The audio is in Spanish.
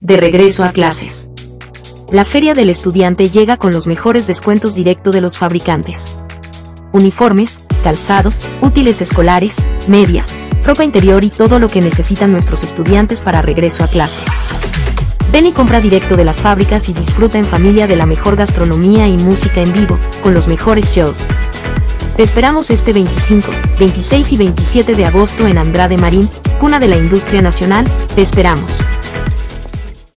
de regreso a clases. La Feria del Estudiante llega con los mejores descuentos directo de los fabricantes. Uniformes, calzado, útiles escolares, medias, ropa interior y todo lo que necesitan nuestros estudiantes para regreso a clases. Ven y compra directo de las fábricas y disfruta en familia de la mejor gastronomía y música en vivo, con los mejores shows. Te esperamos este 25, 26 y 27 de agosto en Andrade Marín, cuna de la industria nacional. Te esperamos.